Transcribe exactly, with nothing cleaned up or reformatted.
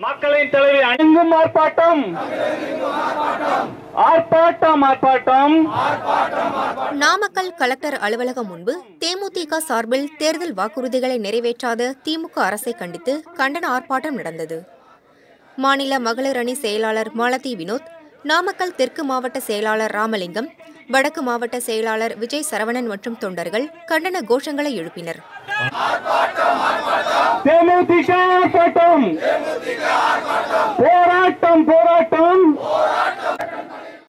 மக்களின் தலைவி அணிங்கும் ஆர்ப்பாட்டம் ஆர்ப்பாட்டம் ஆர்ப்பாட்டம். நாமக்கல் கலெக்டர் அலுவலகம் முன்பு தேமுதிக சார்பில் தேர்தல் வாக்குறுதிகளை நிறைவேற்றாத திமுக அரசை கண்டித்து கண்டன ஆர்ப்பாட்டம் நடந்தது. மாநில மகளிர் அணி செயலாளர் மாலதி வினோத், நாமக்கல் தெற்கு மாவட்ட செயலாளர் ராமலிங்கம், வடக்கு மாவட்ட செயலாளர் விஜய் சரவணன் மற்றும் தொண்டர்கள் கண்டன கோஷங்களை எழுப்பினர். தேமுதிக ஆர்ப்பாட்டம், போராட்டம் போராட்டம்.